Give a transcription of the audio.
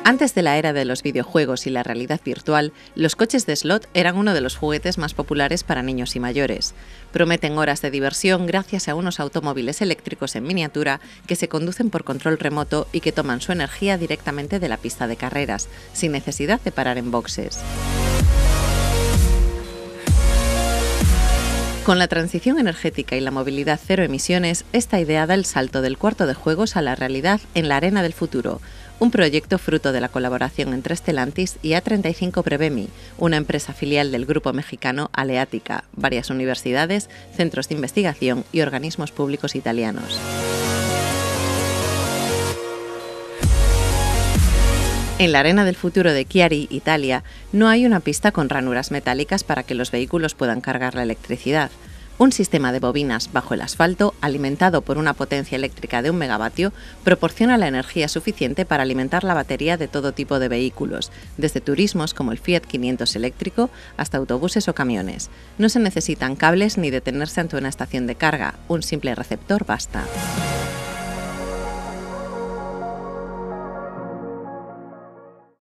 Antes de la era de los videojuegos y la realidad virtual, los coches de slot eran uno de los juguetes más populares para niños y mayores. Prometen horas de diversión gracias a unos automóviles eléctricos en miniatura que se conducen por control remoto y que toman su energía directamente de la pista de carreras, sin necesidad de parar en boxes. Con la transición energética y la movilidad cero emisiones, esta idea da el salto del cuarto de juegos a la realidad en la Arena del Futuro, un proyecto fruto de la colaboración entre Stellantis y A35 Prevemi, una empresa filial del grupo mexicano Aleatica, varias universidades, centros de investigación y organismos públicos italianos. En la Arena del Futuro de Chiari, Italia, no hay una pista con ranuras metálicas para que los vehículos puedan cargar la electricidad. Un sistema de bobinas bajo el asfalto, alimentado por una potencia eléctrica de 1 megavatio, proporciona la energía suficiente para alimentar la batería de todo tipo de vehículos, desde turismos como el Fiat 500 eléctrico hasta autobuses o camiones. No se necesitan cables ni detenerse ante una estación de carga, un simple receptor basta.